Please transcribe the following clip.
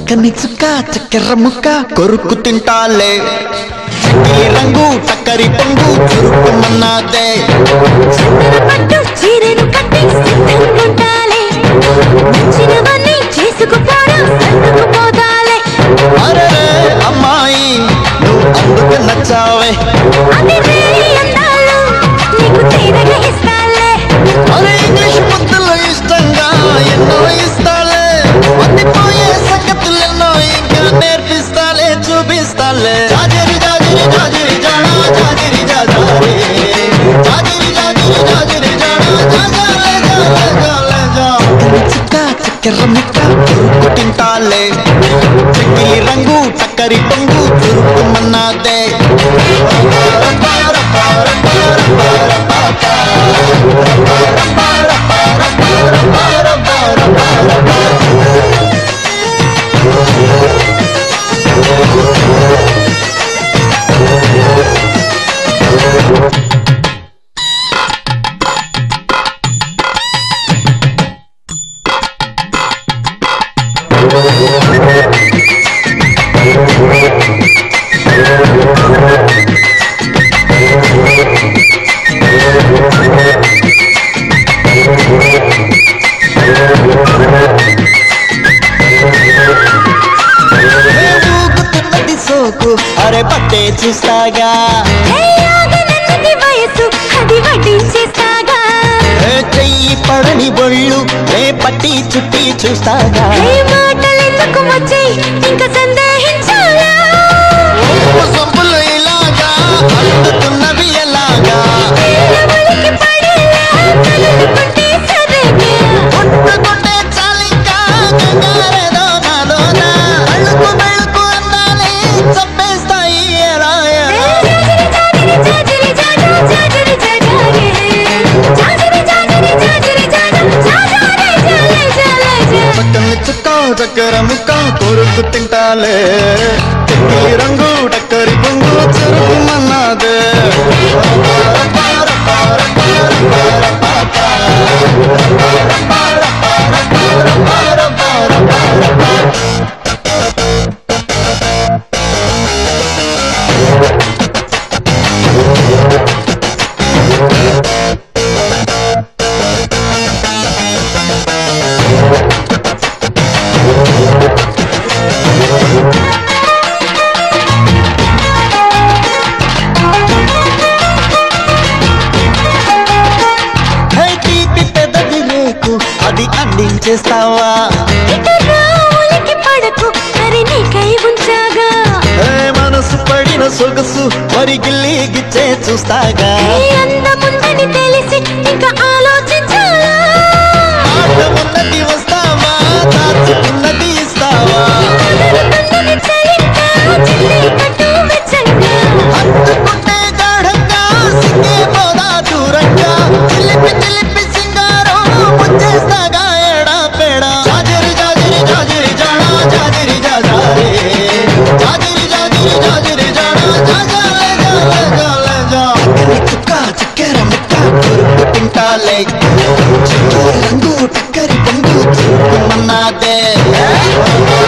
చక్కని చుక్క చక్కెర ముక్క కొరుకు తింటాలే చక్కెర రంగు చక్కరి పొంగు చురుకుమన్నాదే పట్టు చీరను కట్టి సిద్ధంగుండాలే నచ్చినవన్నీ చేసుకుపోరా సర్దుకుపోతాలే అరే అమ్మాయి నువ్వు అందుకు నచ్చావే అదే అందాలు నీకు తీరగా ఇస్తాలే అరే ఇంగ్లీష్ ముద్దులు ఇష్టంగా ఎన్నో ఇస్తాలే మతిపోయే సంగతులెన్నో ఇంకా నేర్పిస్తాలే చూపిస్తాలే జాజిరి జాజిరి జాజిరి జానా జాజిరి జాజారే జాజిరి జాజిరి జాజిరి జానా జాజాలే జాలే జాలే జా చిక్క చక్కెర ముక్క కొరుకు తింటాలే చక్కెర రంగు చక్కరి పొంగు చురుకుమన్నాదే సోకు అరే పట్టే చూస్తాగా వయసు అది వడ్డించేస్తాగా చెయ్యి పడని బొళ్ళు నే పట్టి చుట్టి చూస్తాగా మాటలెందుకు వచ్చాయి ఇంకా సందేహించాలా సొంపులు ఇలాగా అందుతున్నవి ఎలాగా కొట్టుకుంటే చాలింకా గంగారేదో నాదోన అళ్ళుకు బెళ్ళుకు అందాలి చంపేస్తాయి ఎలా చక్కని చుక్క చక్కెర ముక్క కొరుకు తింటాలే చక్కెర రంగు టక్కరి పొంగు చురుకుమన్నాదే అది అందించేస్తావా పడకు మరి నీకై ఉంచాగా మనసు పడిన సొగసు మరి గిల్లి గిచ్చే చూస్తాగా అందముందని తెలిసి ఇంకా ఆలోచించాలా ఉన్నది వస్తావా దాచుకున్నది ఇస్తావా అందుకుంటే గాఢంగా సింగే పోదా దూరంగా చిలిపి చిలిపి సింగారం ముంచేస్తాగా ఏడా పేడా జాజిరి జాజిరి జాజిరి జానా జాజిరి జాజారే జాజిరి జాజిరి జాజిరి జానా జాజాలే జాలే జాలే జా చుక్క చక్కెర ముక్క కొరుకు తింటాలే చక్కెర రంగు టక్కరి పొంగు చురుకుమన్నాదే